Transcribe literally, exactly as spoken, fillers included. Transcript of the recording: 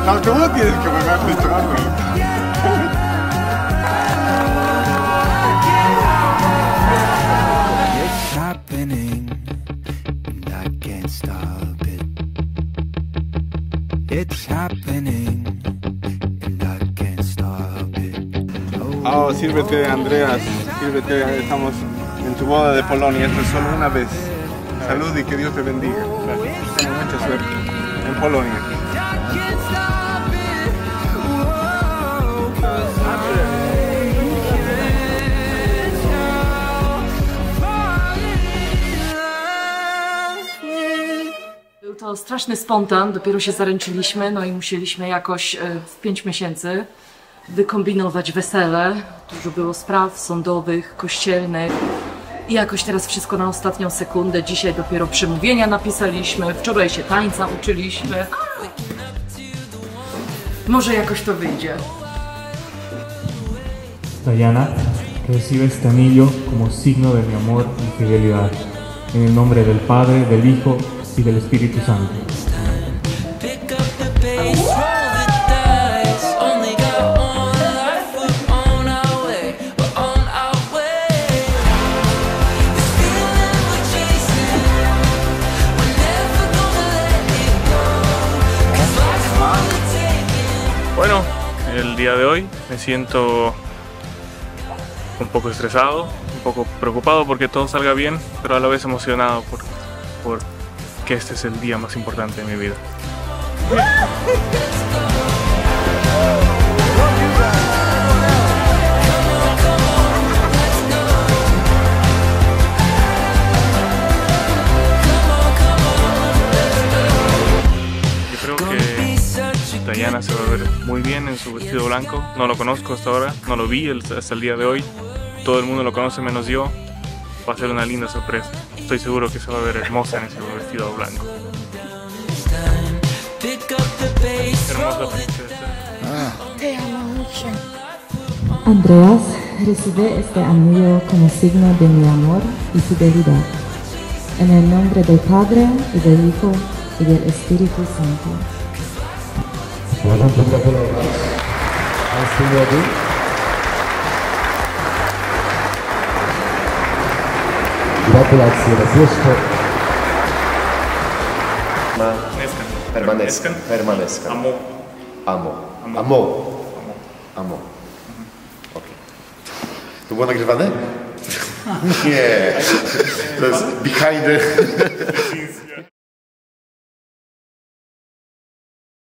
No, tú no tienes que me has dicho algo. It's happening, and I can't stop it. It's happening, and I can't stop it. Oh, sírvete, Andreas, sírvete, estamos en tu boda de Polonia, esto es solo una vez. Salud y que Dios te bendiga. Ten mucha suerte en Polonia. Był to straszny spontan, dopiero się zaręczyliśmy, no i musieliśmy jakoś w pięć miesięcy wykombinować wesele. Dużo było spraw sądowych, kościelnych i jakoś teraz wszystko na ostatnią sekundę. Dzisiaj dopiero przemówienia napisaliśmy, wczoraj się tańca uczyliśmy. Może jakoś to wyjdzie. Daiana, recibe este anillo como signo de mi amor y fidelidad. En el nombre del Padre, del Hijo y del Espíritu Santo. Bueno, el día de hoy me siento un poco estresado, un poco preocupado porque todo salga bien, pero a la vez emocionado por, por que este es el día más importante de mi vida. Yo creo que Daiana se va a ver muy bien en su vestido blanco. No lo conozco hasta ahora, no lo vi hasta el día de hoy. Todo el mundo lo conoce menos yo. Va a ser una linda sorpresa. Estoy seguro que se va a ver hermosa en ese vestido blanco. Hermosa princesa. Te amo mucho. Andreas, recibe este anillo como signo de mi amor y fidelidad. En el nombre del Padre, y del Hijo, y del Espíritu Santo. Gratulacje raz jeszcze. Permanezcan. Permanezcan. Amo. Amo. Amo. Amo. Amo. Ok. To było nagrywane? Nie. To jest behind the...